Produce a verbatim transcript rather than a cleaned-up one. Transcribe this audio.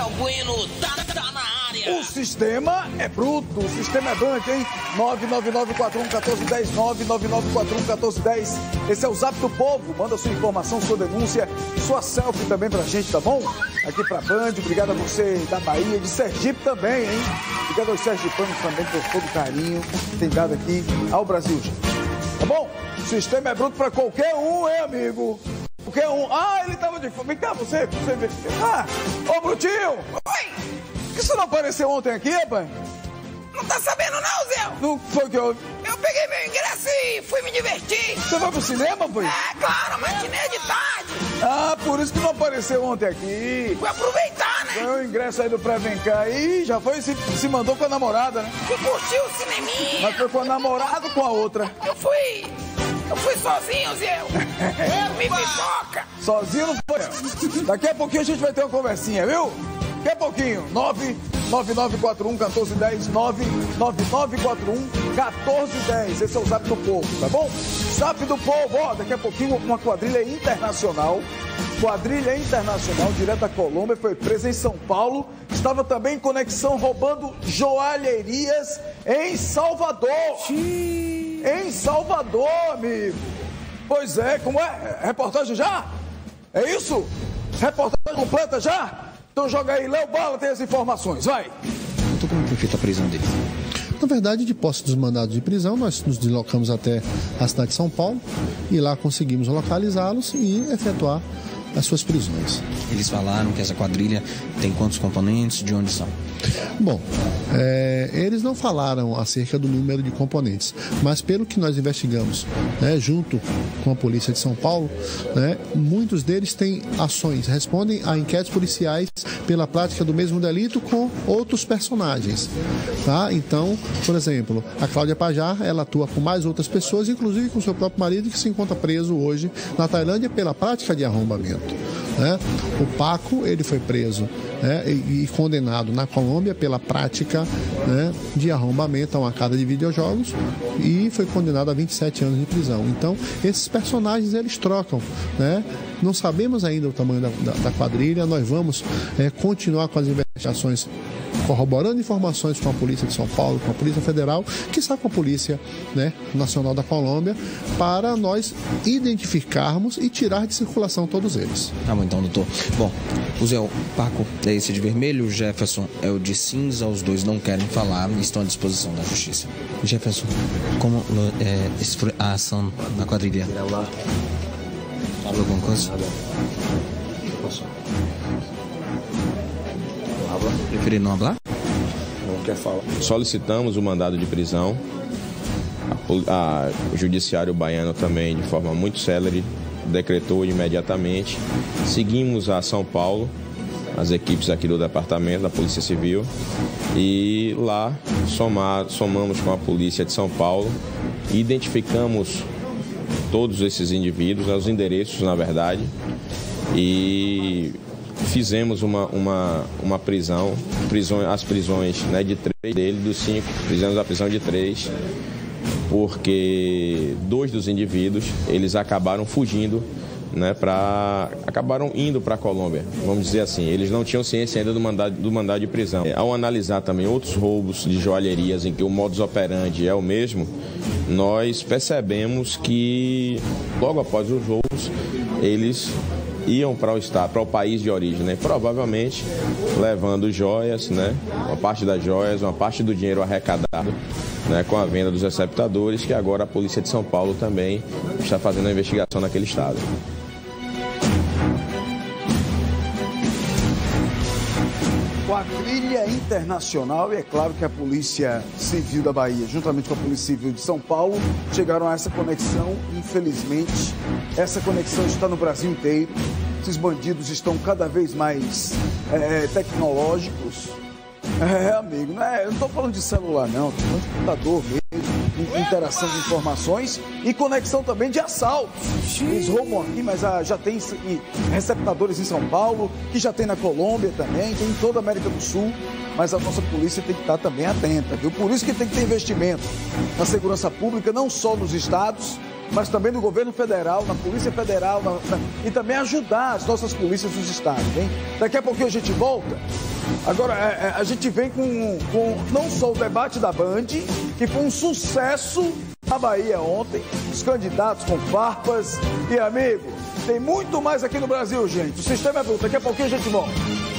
Zé Bueno tá, tá na área. O sistema é bruto, o sistema é banco, hein? nove nove nove quatro um um quatro um zero, nove nove nove quatro um um quatro um zero. Esse é o Zap do Povo. Manda sua informação, sua denúncia, sua selfie também pra gente, tá bom? Aqui pra Band, obrigado a você da Bahia, de Sergipe também, hein? Obrigado aos sergipanos também por todo o carinho que tem dado aqui ao Brasil, gente. Tá bom? O sistema é bruto pra qualquer um, hein, amigo? Qualquer um. Ah, ele tava de fome. Vem cá, você, você vê. Ah, ô, Brutinho! Oi! Por que você não apareceu ontem aqui, rapaz? Não tá sabendo não, Zé? Não foi que eu... Eu peguei meu ingresso e fui me divertir. Você vai pro cinema, foi? É, claro, matinê de tarde. Ah, por isso que não apareceu ontem aqui. Fui aproveitar, né? Ganhou o ingresso aí do Pré Vem Cá e já foi se, se mandou com a namorada, né? Fui curtir o cineminha. Mas foi com a namorada ou com a outra? Eu fui... Eu fui sozinho, Zé. Eu me pipoca. Sozinho não foi? Daqui a pouquinho a gente vai ter uma conversinha, viu? Daqui a pouquinho. nove nove nove quatro um um quatro um zero, nove nove nove quatro um um quatro um zero. Esse é o Zap do Povo, tá bom? Zap do Povo, ó, daqui a pouquinho uma quadrilha internacional. Quadrilha internacional direto da Colômbia foi presa em São Paulo. Estava também em conexão roubando joalherias em Salvador. Xiii. Em Salvador, amigo. Pois é, como é? Reportagem já? É isso? Reportagem completa já? Então joga aí, Léo Bala tem as informações, vai. Então como foi feita a prisão dele? Na verdade, de posse dos mandados de prisão, nós nos deslocamos até a cidade de São Paulo e lá conseguimos localizá-los e efetuar as suas prisões. Eles falaram que essa quadrilha tem quantos componentes, de onde são? Bom, é, eles não falaram acerca do número de componentes, mas pelo que nós investigamos, né, junto com a Polícia de São Paulo, né, muitos deles têm ações, respondem a inquéritos policiais pela prática do mesmo delito com outros personagens. Tá? Então, por exemplo, a Cláudia Pajar, ela atua com mais outras pessoas, inclusive com seu próprio marido, que se encontra preso hoje na Tailândia pela prática de arrombamento. Né? O Paco, ele foi preso, né, e, e condenado na Colômbia pela prática, né, de arrombamento a uma casa de videojogos e foi condenado a vinte e sete anos de prisão. Então, esses personagens, eles trocam, né? Não sabemos ainda o tamanho da, da, da quadrilha, nós vamos é, continuar com as investigações, corroborando informações com a Polícia de São Paulo, com a Polícia Federal, que está com a Polícia, né, Nacional da Colômbia, para nós identificarmos e tirar de circulação todos eles. Tá bom, então, doutor. Bom, o Zé, o Paco é esse de vermelho, o Jefferson é o de cinza, os dois não querem falar e estão à disposição da Justiça. Jefferson, como é, a ação na quadrilha? Falou alguma coisa? Preferir não falar? Não quer falar. Solicitamos o mandado de prisão. A, a, o judiciário baiano também, de forma muito célere, decretou imediatamente. Seguimos a São Paulo, as equipes aqui do departamento da Polícia Civil, e lá somar, somamos com a Polícia de São Paulo e identificamos todos esses indivíduos, os endereços, na verdade, e fizemos uma, uma, uma prisão, prisão, as prisões, né, de três dele, dos cinco, fizemos a prisão de três, porque dois dos indivíduos, eles acabaram fugindo, né, pra, acabaram indo para a Colômbia, vamos dizer assim. Eles não tinham ciência ainda do mandado, do mandado de prisão. Ao analisar também outros roubos de joalherias em que o modus operandi é o mesmo, nós percebemos que logo após os roubos, eles iam para o estado, para o país de origem, né? Provavelmente levando joias, né? Uma parte das joias, uma parte do dinheiro arrecadado, né, com a venda dos receptadores, que agora a Polícia de São Paulo também está fazendo a investigação naquele estado. Quadrilha internacional, e é claro que a Polícia Civil da Bahia, juntamente com a Polícia Civil de São Paulo, chegaram a essa conexão. Infelizmente, essa conexão está no Brasil inteiro. Esses bandidos estão cada vez mais é, tecnológicos. É, amigo, não, é, eu não estou falando de celular, não. Estou falando de computador mesmo, interação de informações e conexão também de assaltos. Eles roubam aqui, mas ah, já tem receptadores em São Paulo, que já tem na Colômbia também, tem em toda a América do Sul. Mas a nossa polícia tem que estar também atenta, viu? Por isso que tem que ter investimento na segurança pública, não só nos estados, mas também no governo federal, na Polícia Federal, na, na, e também ajudar as nossas polícias dos estados, hein? Daqui a pouquinho a gente volta. Agora, é, é, a gente vem com, com não só o debate da Band, que foi um sucesso na Bahia ontem, os candidatos com farpas. E, amigo, tem muito mais aqui no Brasil, gente. O sistema é bruto. Daqui a pouquinho a gente volta.